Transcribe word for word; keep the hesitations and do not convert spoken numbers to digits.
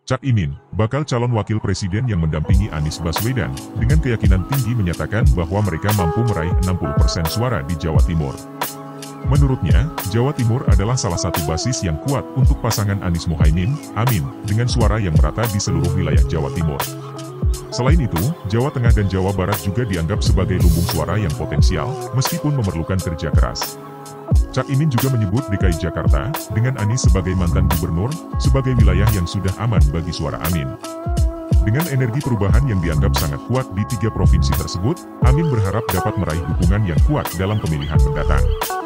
Cak Imin, bakal calon wakil presiden yang mendampingi Anies Baswedan, dengan keyakinan tinggi menyatakan bahwa mereka mampu meraih enam puluh persen suara di Jawa Timur. Menurutnya, Jawa Timur adalah salah satu basis yang kuat untuk pasangan Anies Muhaimin, Amin, dengan suara yang merata di seluruh wilayah Jawa Timur. Selain itu, Jawa Tengah dan Jawa Barat juga dianggap sebagai lumbung suara yang potensial, meskipun memerlukan kerja keras. Cak Imin juga menyebut D K I Jakarta, dengan Anies sebagai mantan gubernur, sebagai wilayah yang sudah aman bagi suara Amin. Dengan energi perubahan yang dianggap sangat kuat di tiga provinsi tersebut, Amin berharap dapat meraih dukungan yang kuat dalam pemilihan mendatang.